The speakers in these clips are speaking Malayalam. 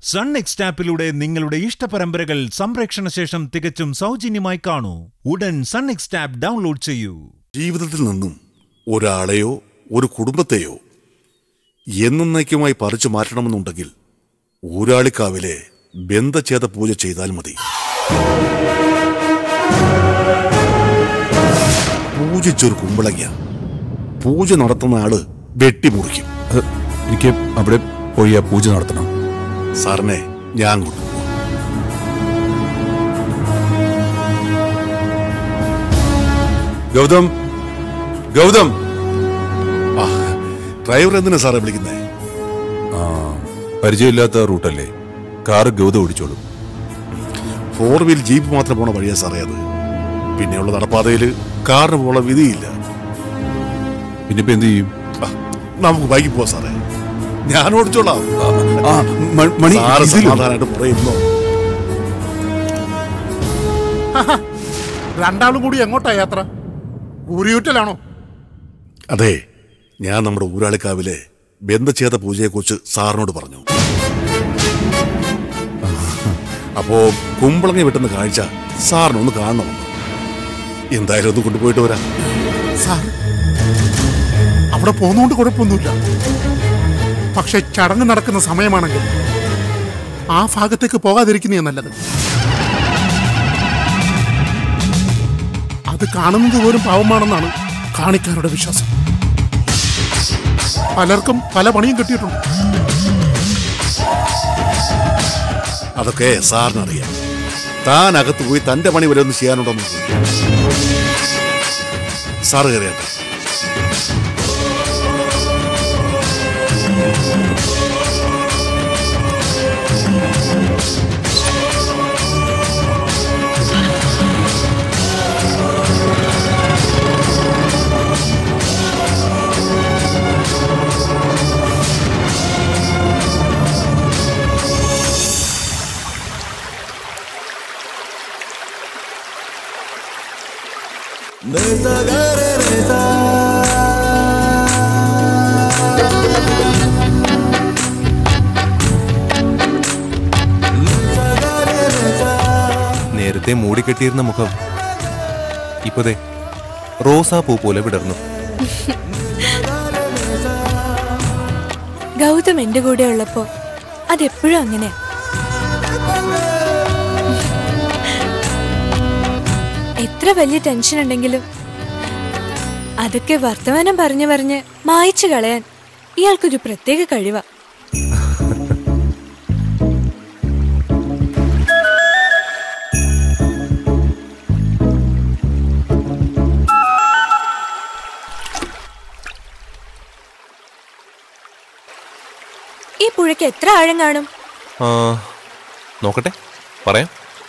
സൺ നെക്സ്റ്റ് ആപ്പിലൂടെ നിങ്ങളുടെ ഇഷ്ടപരമ്പരകൾ സംപ്രേക്ഷണ ശേഷം തികച്ചും സൗജന്യമായി കാണൂ. ഉടൻ സൺ നെക്സ്റ്റ് ആപ്പ് ഡൗൺലോഡ് ചെയ്യൂ. ജീവിതത്തിൽ നിന്നും ഒരാളെയോ ഒരു കുടുംബത്തെയോ എന്നേക്കുമായി പറിച്ചു മാറ്റണമെന്നുണ്ടെങ്കിൽ ഊരാളിക്കാവിലെ ബന്ധഛേദ പൂജ ചെയ്താൽ മതി. പൂജിച്ചൊരു കുമ്പളങ്ങ പൂജ നടത്തുന്ന ആള് വെട്ടിമുറിക്കും. എനിക്ക് അവിടെ പോയി ആ പൂജ നടത്തണം. സാറിനെ ഞാൻ കൊണ്ടുപോകും. ഗൗതം, ഗൗതം, ഡ്രൈവർ എന്തിനാ സാറെ വിളിക്കുന്നേ? പരിചയമില്ലാത്ത റൂട്ടല്ലേ, കാറ് ഗൗതം ഓടിച്ചോളും. 4 വീൽ ജീപ്പ് മാത്രം പോണ വഴിയാ സാറേ അത്. പിന്നെയുള്ള നടപ്പാതയില് കാറിന് പോണ വിധിയില്ല. പിന്നിപ്പോ എന്ത് ചെയ്യും? നമുക്ക് ബൈക്കിൽ പോവാ സാറേ, ഞാൻ ഓടിച്ചോളാം. സമാധാനമായിട്ട് പറയുന്നു. രണ്ടാളും കൂടി എങ്ങോട്ടാ യാത്ര? ഊരിയൂറ്റലാണോ? അതെ, ഞാൻ നമ്മുടെ ഊരാളിക്കാവിലെ ബന്ധഛേദ പൂജയെക്കുറിച്ച് സാറിനോട് പറഞ്ഞു. അപ്പോ കുമ്പളങ്ങ വെട്ടുന്ന കാഴ്ച സാറിനൊന്ന് കാണണമെന്ന്. എന്തായാലും ഒന്ന് കൊണ്ടുപോയിട്ട് വരാം. സാർ, അവിടെ പോകുന്നോണ്ട് കുഴപ്പമൊന്നുമില്ല. പക്ഷെ ചടങ്ങ് നടക്കുന്ന സമയമാണെങ്കിൽ ആ ഭാഗത്തേക്ക് പോകാതിരിക്കുന്നേ നല്ലത്. അത് കാണുന്നത് പോലും പാവമാണെന്നാണ് കാണിക്കാരുടെ വിശ്വാസം. പലർക്കും പല പണിയും കിട്ടിയിട്ടുണ്ട്. അതൊക്കെ സാറിനറിയാം. താൻ അകത്ത് പോയി തന്റെ പണി വരെ ഒന്ന് ചെയ്യാനുണ്ടോ? സാറ് കയറിയാട്ടെ. നേരത്തെ മൂടിക്കെട്ടിയിരുന്ന മുഖം ഇപ്പതേ റോസാപ്പൂ പോലെ വിടർന്നു. ഗൗതം എന്റെ കൂടെ ഉള്ളപ്പോ അതെപ്പോഴും അങ്ങനെയാ. എത്ര വലിയ ടെൻഷൻ ഉണ്ടെങ്കിലും അതൊക്കെ വർത്തമാനം പറഞ്ഞു പറഞ്ഞ് മായ്ച്ചു കളയാൻ ഇയാൾക്കൊരു പ്രത്യേക കഴിവാ. ഈ പുഴയ്ക്ക് എത്ര ആഴം കാണും? നോക്കട്ടെ, പറയാം.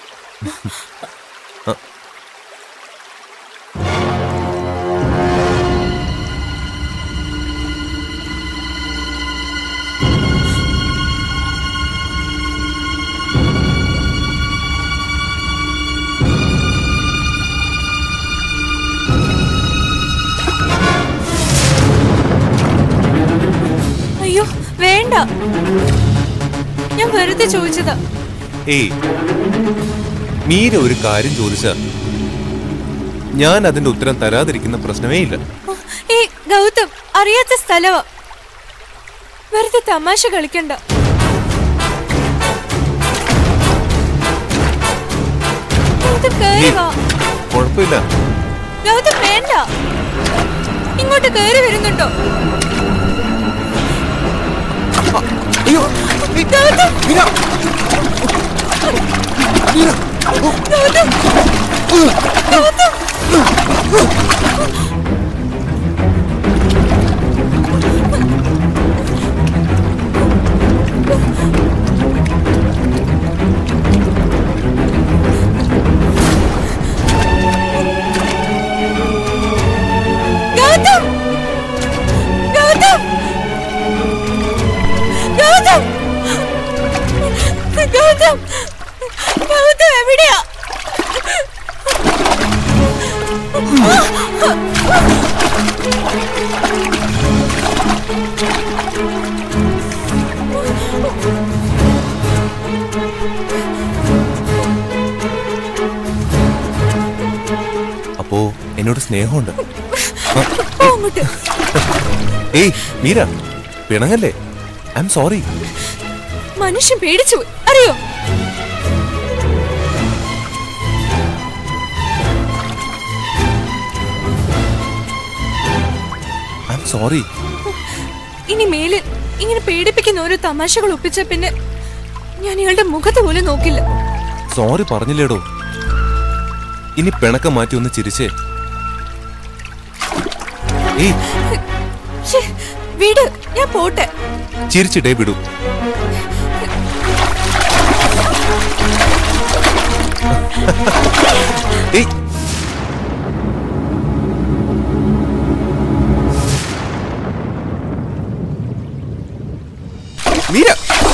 അയ്യോ വേണ്ട, ഞാൻ വെറുതെ ചോദിച്ചതാ. ഏയ്, മീര ഒരു കാര്യം ചോദിച്ച ഞാൻ അതിന്റെ ഉത്തരം തരാതിരിക്കുന്ന പ്രശ്നമേ ഇല്ല. ഈ ഗൗതം അറിയാത്ത സ്ഥലവാ, വെറുതെ തമാശ കളിക്കണ്ട. കുഴപ്പമില്ല. ഗൗതം വേണ്ട, ഇങ്ങോട്ട് കയറി വരുന്നുണ്ടോ? ഗൗതം എവിടെയാ? എന്നോട് സ്നേഹമുണ്ട്. പോ അങ്ങോട്ട്. ഏയ് മീര, പിണങ്ങല്ലേ. I am sorry. മനുഷ്യൻ പേടിച്ചു പോയി, അറിയോ? I am sorry. ഇനി മേലിൽ ഇങ്ങനെ പേടിപ്പിക്കുന്ന ഓരോ തമാശകൾ ഒപ്പിച്ച പിന്നെ ഞാൻ ഇയാളുടെ മുഖത്ത് പോലും നോക്കില്ല. സോറി പറഞ്ഞില്ലേടോ. ഇനി പിണക്കം മാറ്റി ഒന്ന് ചിരിച്ചേ. ഏയ് വീട്, ഞാൻ പോട്ടെ. ചിരിച്ചിട്ടേ വിടൂ. ഏയ് മീര,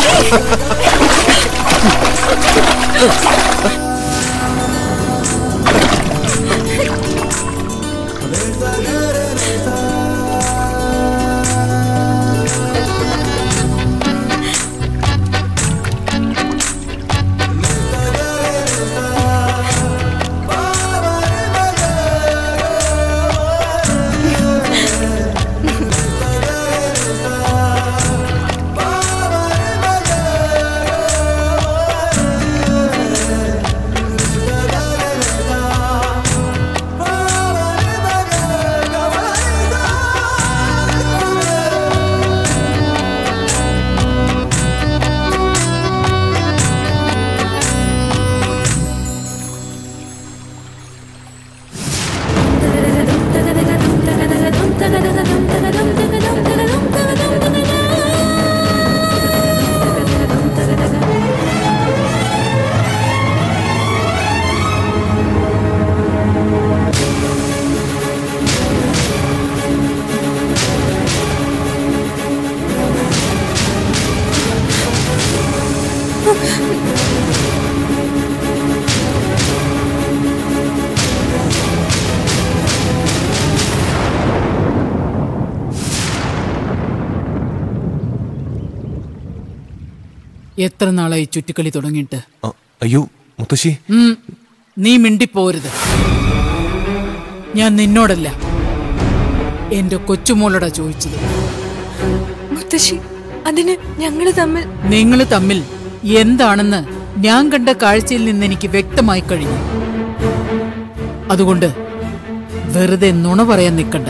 എത്ര നാളായി ചുറ്റിക്കളി തുടങ്ങിയിട്ട്? അയ്യോ മുത്തശ്ശി, നീ മിണ്ടിപ്പോരുത്. ഞാൻ നിന്നോടല്ല, എന്റെ കൊച്ചുമോളോടാ ചോദിച്ചത്. മുത്തശ്ശി, അതിന് ഞങ്ങള് തമ്മിൽ എന്താണെന്ന് ഞാൻ കണ്ട കാഴ്ചയിൽ നിന്ന് എനിക്ക് വ്യക്തമായി കഴിഞ്ഞു. അതുകൊണ്ട് വെറുതെ നുണ പറയാൻ നിൽക്കണ്ട.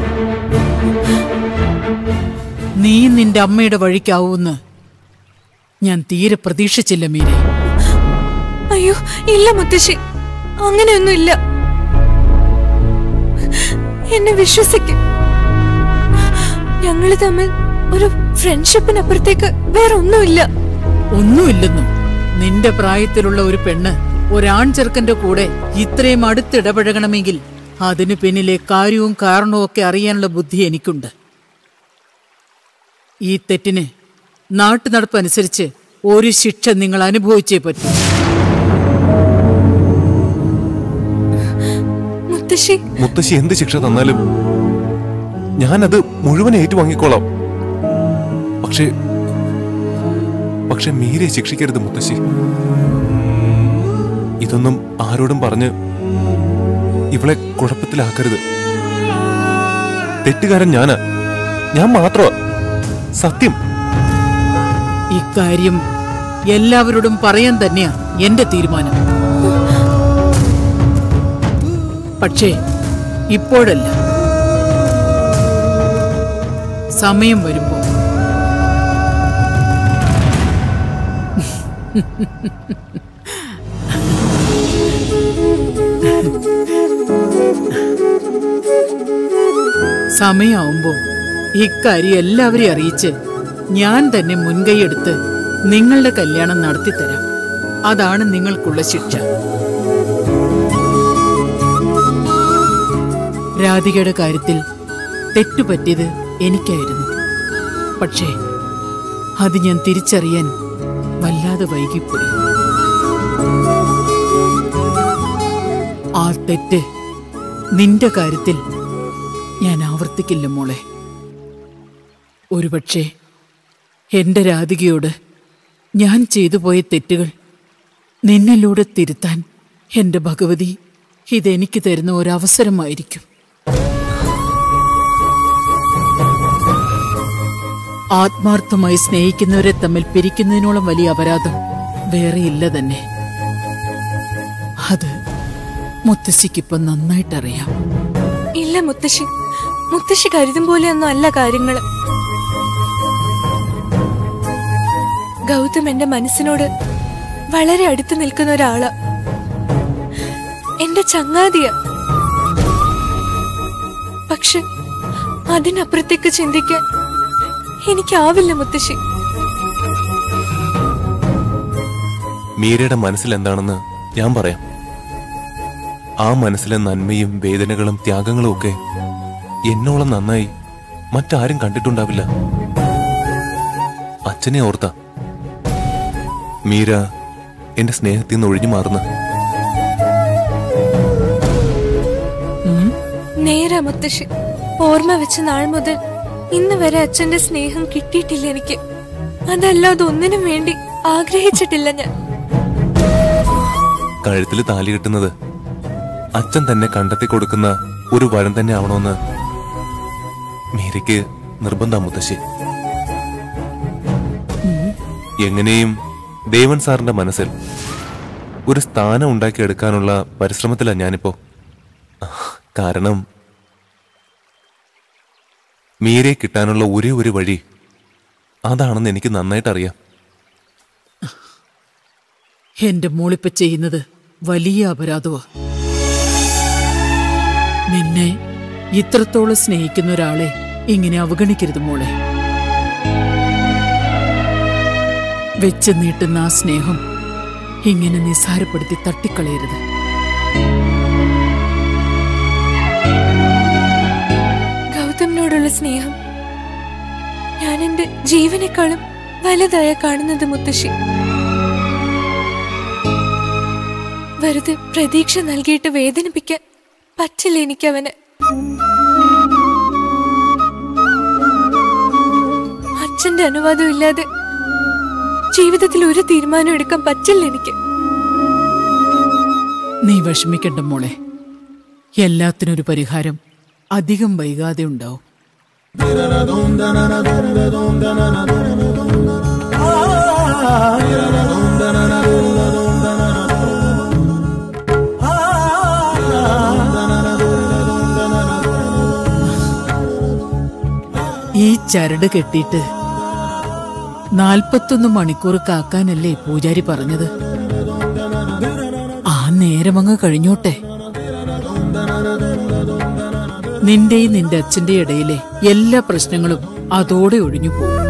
നീ നിന്റെ അമ്മയുടെ വഴിക്കാവൂന്ന് ഞാൻ തീരെ പ്രതീക്ഷിച്ചില്ല മീരെ. അയ്യോ ഇല്ല മുത്തശ്ശി, അങ്ങനെയൊന്നും ഇല്ല. എന്നെ വിശ്വസിക്കും. ഞങ്ങള് തമ്മിൽ ഒരു ഫ്രണ്ട്ഷിപ്പിനപ്പുറത്തേക്ക് വേറെ ഒന്നുമില്ല. ഒന്നുമില്ലെന്നും? നിന്റെ പ്രായത്തിലുള്ള ഒരു പെണ്ണ് ഒരാൺ ചെറുക്കന്റെ കൂടെ ഇത്രയും അടുത്തിടപഴകണമെങ്കിൽ അതിനു പിന്നിലെ കാര്യവും കാരണവും ഒക്കെ അറിയാനുള്ള ബുദ്ധി എനിക്കുണ്ട്. ഈ തെറ്റിന് നാട്ടുനടപ്പനുസരിച്ച് ഒരു ശിക്ഷ നിങ്ങൾ അനുഭവിച്ചേ പറ്റൂ. മുത്തശ്ശി എന്ത് ശിക്ഷ തന്നാലും ഞാനത് മുഴുവൻ ഏറ്റുവാങ്ങിക്കോളാം. പക്ഷെ മീരെ ശിക്ഷിക്കരുത് മുത്തശ്ശി. ഇതൊന്നും ആരോടും പറഞ്ഞ് ഇവളെ കുഴപ്പത്തിലാക്കരുത്. തെറ്റുകാരൻ ഞാൻ മാത്രമാ, സത്യം. ഇക്കാര്യം എല്ലാവരോടും പറയാൻ തന്നെയാ എന്റെ തീരുമാനം. പക്ഷേ ഇപ്പോഴല്ല, സമയം വരുമ്പോ. സമയമാവുമ്പോ ഇക്കാര്യം എല്ലാവരെയും അറിയിച്ച് ഞാൻ തന്നെ മുൻകൈയെടുത്ത് നിങ്ങളുടെ കല്യാണം നടത്തിത്തരാം. അതാണ് നിങ്ങൾക്കുള്ള ശിക്ഷ. രാധികയുടെ കാര്യത്തിൽ തെറ്റുപറ്റിയത് എനിക്കായിരുന്നു. പക്ഷേ അത് ഞാൻ തിരിച്ചറിയാൻ വല്ലാതെ വൈകിപ്പോയി. ആ തെറ്റ് നിന്റെ കാര്യത്തിൽ ഞാൻ ആവർത്തിക്കില്ല മോളെ. ഒരുപക്ഷെ എന്റെ രാധികയോട് ഞാൻ ചെയ്തു പോയ തെറ്റുകൾ നിന്നിലൂടെ തിരുത്താൻ എന്റെ ഭഗവതി ഇതെനിക്ക് തരുന്ന ഒരവസരമായിരിക്കും. ആത്മാർത്ഥമായി സ്നേഹിക്കുന്നവരെ തമ്മിൽ പിരിക്കുന്നതിനോളം വലിയ അപരാധം വേറെയില്ല തന്നെ. അത് മുത്തശ്ശിക്കിപ്പൊ നന്നായിട്ടറിയാം. ഇല്ല മുത്തശ്ശി, മുത്തശ്ശി കരുതും പോലെയൊന്നും അല്ല കാര്യങ്ങള്. ഗൗതം എന്റെ മനസ്സിനോട് വളരെ അടുത്ത് നിൽക്കുന്ന ഒരാള്, എന്റെ ചങ്ങാതിയ. പക്ഷെ അതിനപ്പുറത്തേക്ക് ചിന്തിക്കാൻ എനിക്കാവില്ല മുത്തശ്ശി. മീരയുടെ മനസ്സിൽ എന്താണെന്ന് ഞാൻ പറയാം. ആ മനസ്സിലെ നന്മയും വേദനകളും ത്യാഗങ്ങളും ഒക്കെ എന്നോളം നന്നായി മറ്റാരും കണ്ടിട്ടുണ്ടാവില്ല. അച്ഛനെ ഓർത്ത മീര എന്റെ സ്നേഹത്തിൽ നിന്ന് ഒഴിഞ്ഞു മാറുന്ന. നേരാ മുത്തശ്ശി, ഓർമ്മ വെച്ച നാൾ മുതൽ ഇന്ന് വരെ അച്ഛന്റെ സ്നേഹം കിട്ടിയിട്ടില്ല എനിക്ക്. അതല്ലാതെ ഒന്നിനും വേണ്ടി ആഗ്രഹിച്ചിട്ടില്ല ഞാൻ. കഴുത്തിൽ താലി കെട്ടുന്നത് അച്ഛൻ തന്നെ കണ്ടെത്തി കൊടുക്കുന്ന ഒരു വരം തന്നെ ആവണമെന്ന് മീരയ്ക്ക് നിർബന്ധം മുത്തശ്ശി. എങ്ങനെയും ദേവൻ സാറിന്റെ മനസ്സിൽ ഒരു സ്ഥാനം ഉണ്ടാക്കിയെടുക്കാനുള്ള പരിശ്രമത്തിലാണ് ഞാനിപ്പോ. കാരണം മീരയെ കിട്ടാനുള്ള ഒരേ ഒരു വഴി അതാണെന്ന് എനിക്ക് നന്നായിട്ട് അറിയാം. എന്റെ മോളിപ്പ ചെയ്യുന്നത് വലിയ അപരാധമാ. നിന്നെ ഇത്രത്തോളം സ്നേഹിക്കുന്ന ഒരാളെ ഇങ്ങനെ അവഗണിക്കരുത് മോളെ. വെച്ച് നീട്ടുന്ന ആ സ്നേഹം ഇങ്ങനെ നിസ്സാരപ്പെടുത്തി തട്ടിക്കളയരുത്. ഗൗതമിനോടുള്ള സ്നേഹം ഞാൻ എന്റെ ജീവനേക്കാളും വലുതായ കാണുന്നത് മുത്തശ്ശി. വെറുതെ പ്രതീക്ഷ നൽകിയിട്ട് വേദനിപ്പിക്കാൻ പറ്റില്ല എനിക്കവന്. അച്ഛന്റെ അനുവാദം ഇല്ലാതെ ജീവിതത്തിൽ ഒരു തീരുമാനം എടുക്കാൻ പറ്റില്ല എനിക്ക്. നീ വിഷമിക്കണ്ട മോളെ, എല്ലാത്തിനൊരു പരിഹാരം അധികം വൈകാതെ ഉണ്ടാവും. ഈ ചരട് കെട്ടിയിട്ട് 41 മണിക്കൂർ കാക്കാനല്ലേ പൂജാരി പറഞ്ഞത്? ആ നേരമങ്ങ് കഴിഞ്ഞോട്ടെ. നിന്റെയും നിന്റെ അച്ഛന്റെ ഇടയിലെ എല്ലാ പ്രശ്നങ്ങളും അതോടെ ഒഴിഞ്ഞു പോകും.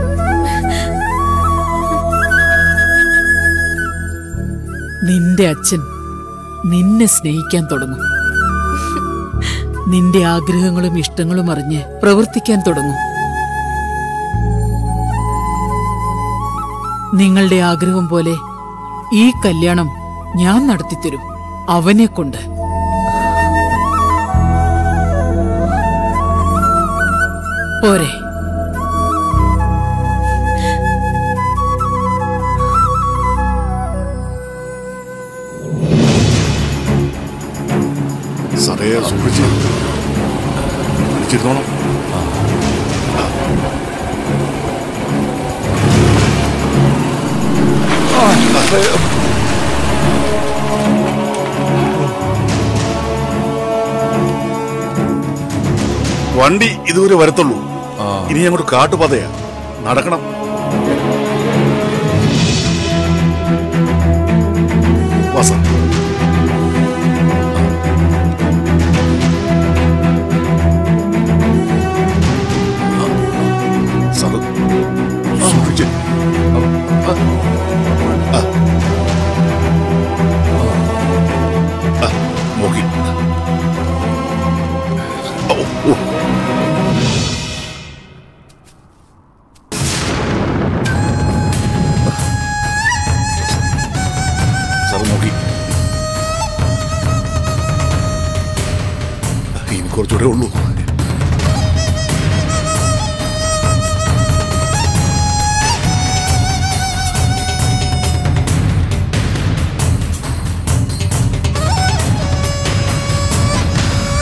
നിന്റെ അച്ഛൻ നിന്നെ സ്നേഹിക്കാൻ തുടങ്ങും. നിന്റെ ആഗ്രഹങ്ങളും ഇഷ്ടങ്ങളും അറിഞ്ഞ് പ്രവർത്തിക്കാൻ തുടങ്ങും. നിങ്ങളുടെ ആഗ്രഹം പോലെ ഈ കല്യാണം ഞാൻ നടത്തിത്തരും അവനെ കൊണ്ട്. പോരെ? സാറേ സൂക്ഷിച്ചിരുന്നോളാം. വണ്ടി ഇതുവരെ വരത്തുള്ളൂ. ഇനി അങ്ങോട്ട് കാട്ടുപാതയാ, നടക്കണം. വാസ സാറ് സൂക്ഷിച്ച്. നോക്കി. സാറ് നോക്കി. ഇനി കുറച്ചുകൂടെ ഉള്ളൂ.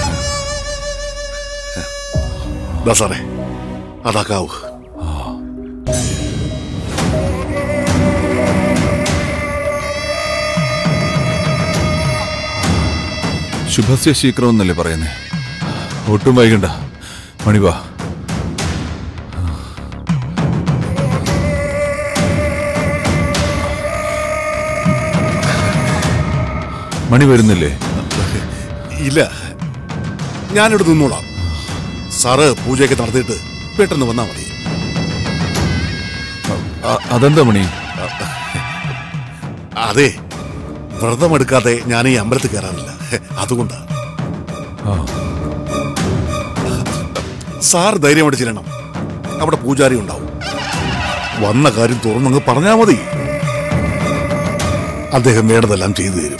സാറേ അതാക്കാവൂ. ശുഭസ്യ ശീക്രം എന്നല്ലേ പറയുന്നേ. ഒട്ടും വൈകണ്ട, മണി വാ. മണി വരുന്നില്ലേ? ഇല്ല, ഞാനിവിടെ നിന്നോളാം. സാറ് പൂജയൊക്കെ നടത്തിയിട്ട് പെട്ടെന്ന് വന്നാൽ മതി. അതെന്താ മണി? അതെ, വ്രതമെടുക്കാതെ ഞാൻ ഈ അമ്പലത്തിൽ കയറാറില്ല, അതുകൊണ്ടാ. സാർ ധൈര്യമായിട്ട് ചെല്ലണം. അവിടെ പൂജാരി ഉണ്ടാവും. വന്ന കാര്യം തുറന്നങ്ങ് പറഞ്ഞാൽ മതി. അദ്ദേഹം വേണ്ടതെല്ലാം ചെയ്തു തരും.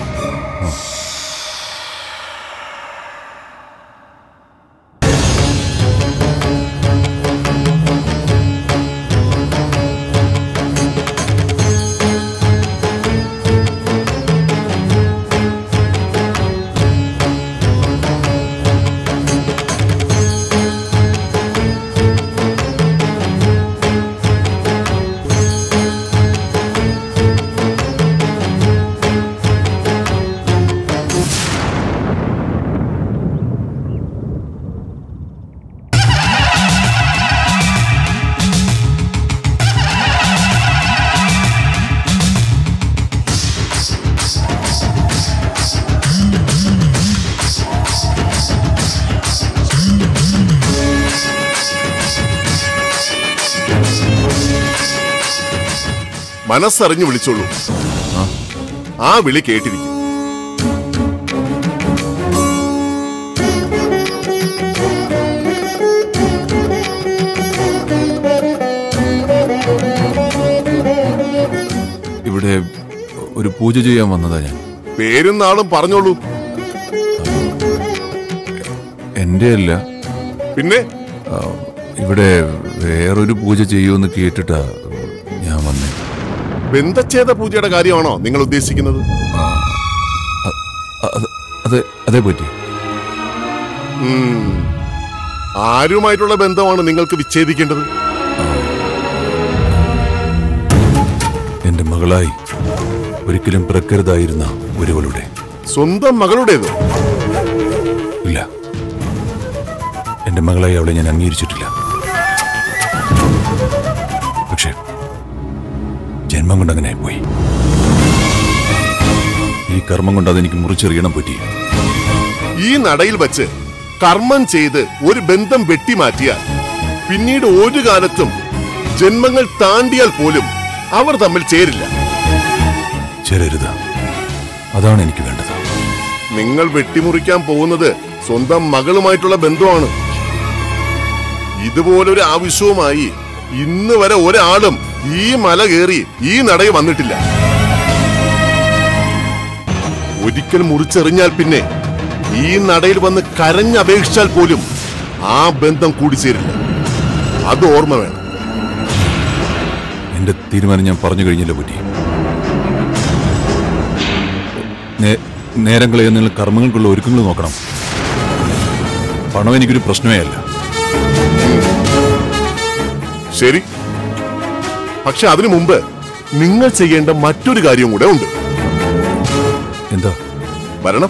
മനസ്സറിഞ്ഞു വിളിച്ചോളൂ. ആ വിളി കേട്ടിരിക്കും. ഇവിടെ ഒരു പൂജ ചെയ്യാൻ വന്നതാ ഞാൻ. പേരും നാളും പറഞ്ഞോളൂ. എന്റെ അല്ല. പിന്നെ ഇവിടെ വേറൊരു പൂജ ചെയ്യുമെന്ന് കേട്ടിട്ടാ ഞാൻ വന്നേ. ബന്ധച്ഛേദ പൂജയുടെ കാര്യമാണോ നിങ്ങൾ ഉദ്ദേശിക്കുന്നത്? അതേ പറ്റി. ആരുമായിട്ടുള്ള ബന്ധമാണ് നിങ്ങൾക്ക് വിച്ഛേദിക്കേണ്ടത്? എന്റെ മകളായി ഒരിക്കലും പിറക്കരുതായിരുന്ന ഒരുവളുടെ. സ്വന്തം മകളുടേതോ? ഇല്ല, എന്റെ മകളായി അവളെ ഞാൻ അംഗീകരിച്ചിട്ടില്ല. പക്ഷേ ജന്മം കൊണ്ട് അങ്ങനെ പോയി. ഈ കർമ്മം കൊണ്ട് അതെനിക്ക് മുറിച്ചെറിയണം പറ്റി. ഈ നടയിൽ വച്ച് കർമ്മം ചെയ്ത് ഒരു ബന്ധം വെട്ടിമാറ്റിയാൽ പിന്നീട് ഒരു കാലത്തും ജന്മങ്ങൾ താണ്ടിയാൽ പോലും അവർ തമ്മിൽ ചേരില്ല. ചേരരുത്, അതാണ് എനിക്ക് വേണ്ടത്. നിങ്ങൾ വെട്ടിമുറിക്കാൻ പോകുന്നത് സ്വന്തം മകളുമായിട്ടുള്ള ബന്ധമാണ്. ഇതുപോലൊരു ആവശ്യവുമായി ഇന്ന് വരെ ഒരാളും ഈ മല കയറി ഈ നടയിൽ വന്നിട്ടില്ല. ഒരിക്കൽ മുറിച്ചെറിഞ്ഞാൽ പിന്നെ ഈ നടയിൽ വന്ന് കരഞ്ഞപേക്ഷിച്ചാൽ പോലും ആ ബന്ധം കൂടിച്ചേരില്ല. അത് ഓർമ്മ വേണം. എന്റെ തീരുമാനം ഞാൻ പറഞ്ഞു കഴിഞ്ഞല്ലോ പറ്റി. നേരം കളയാൻ നിങ്ങൾ കർമ്മങ്ങൾക്കുള്ള ഒരുക്കങ്ങൾ നോക്കണം. പണം എനിക്കൊരു പ്രശ്നമേ അല്ല. ശരി, പക്ഷെ അതിനു മുമ്പ് നിങ്ങൾ ചെയ്യേണ്ട മറ്റൊരു കാര്യം കൂടെ ഉണ്ട്. എന്താ? വരണം.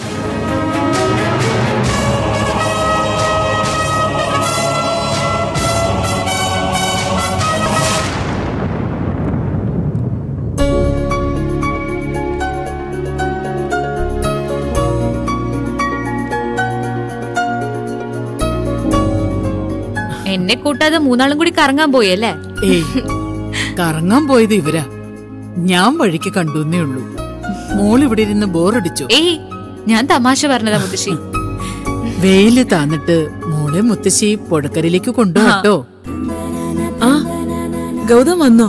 എന്നെ കൂട്ടാതെ മൂന്നാളും കൂടി കറങ്ങാൻ പോയല്ലേ? കറങ്ങാൻ പോയത് ഇവരാ. ഞാൻ വഴിക്ക് കണ്ടുന്നേ ഉള്ളൂ. മോളിവിടെ ഇരുന്ന് ബോറടിച്ചു. ഞാൻ തമാശ പറഞ്ഞതാ മുത്തശ്ശി. വെയില് താന്നിട്ട് മോളെ മുത്തശ്ശി പൊടക്കരയിലേക്ക് കൊണ്ടുപോട്ടോ. ആ, ഗൗതം വന്നോ?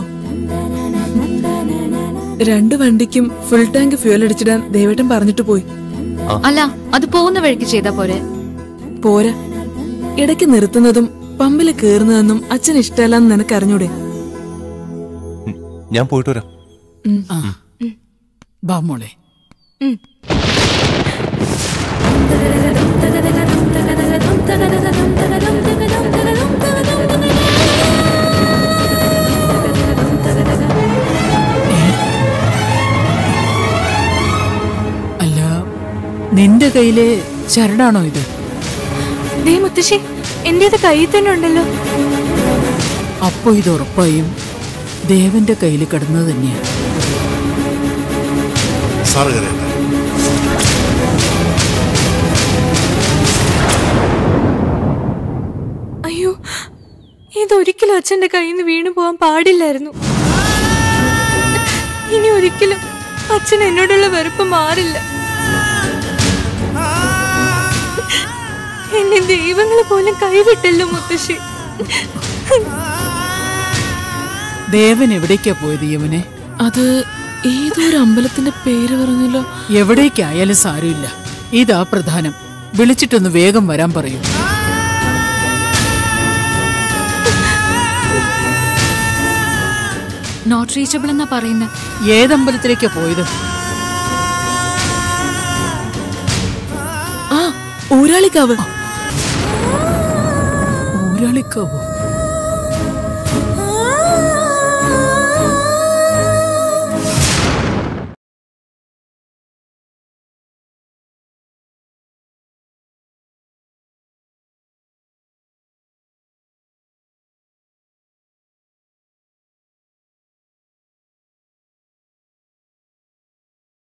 2 വണ്ടിക്കും ഫുൾ ടാങ്ക് ഫ്യൂൽ അടിച്ചിടാൻ ദേവേട്ടൻ പറഞ്ഞിട്ട് പോയി. അല്ല, അത് പോകുന്ന വഴിക്ക് ചെയ്താ പോരെ? പോരാ, ഇടയ്ക്ക് നിർത്തുന്നതും പമ്പില് കേറുന്നതെന്നും അച്ഛൻ ഇഷ്ടമല്ലെന്ന് നിനക്ക് അറിഞ്ഞൂടെ? ഞാൻ പോയിട്ട് വരാം. ബാ മോളെ. അല്ല, നിന്റെ കയ്യിലെ ചരടാണോ ഇത്? ദേ മുത്തശ്ശി, എന്റേത് കയ്യിൽ തന്നെ ഉണ്ടല്ലോ. അപ്പോ ഇത് ഉറപ്പായും ദേവന്റെ കയ്യിൽ കിടന്നത് തന്നെയാണ്. സാറ് കരയണ്ട. അയ്യോ, ഇതൊരിക്കലും അച്ഛന്റെ കയ്യിൽ നിന്ന് വീണു പോവാൻ പാടില്ലായിരുന്നു. ഇനി ഒരിക്കലും അച്ഛൻ എന്നോടുള്ള വെറുപ്പ് മാറില്ല. എന്നെ ദൈവങ്ങൾ പോലും കൈവിട്ടല്ലോ മുത്തശ്ശി. ദേവൻ എവിടേക്കാ പോയത് യമുനെ? അത് ഏതോ ഒരു അമ്പലത്തിന്റെ പേര് പറഞ്ഞല്ലോ. എവിടേക്കായാലും സാരമില്ല, ഇതാ പ്രധാനം. വിളിച്ചിട്ടൊന്ന് വേഗം വരാൻ പറയൂ. നോട്ട് റീച്ചബിൾ എന്നാ പറയുന്നത്. ഏതമ്പലത്തിലേക്കാ പോയത്? ആ, ഊരാളിക്കാവ്. ഊരാളിക്കാവോ?